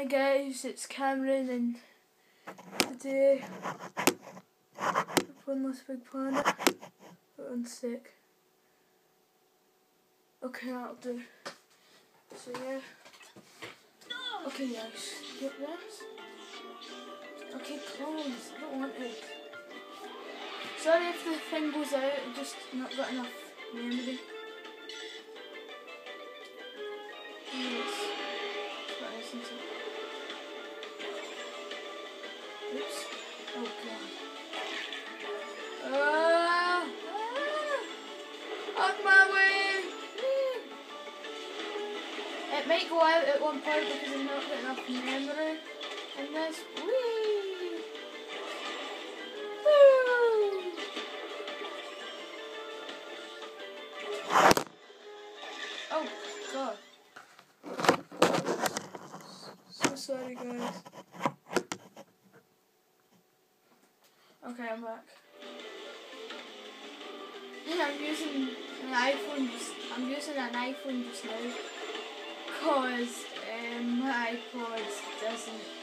Hi guys, it's Cameron, and today one last big planet. One sec. Okay, that'll do. So yeah. Okay guys, get this. Okay, close. I don't want it. Sorry if the thing goes out, I just not got enough memory. Yes. That isn't it. Oops. Oh god. On my way! It might go out at one point because I've not got enough memory in this. Whee! Woo! Oh god. So sorry guys. Okay, I'm back. I'm using an iPhone just now because my iPod doesn't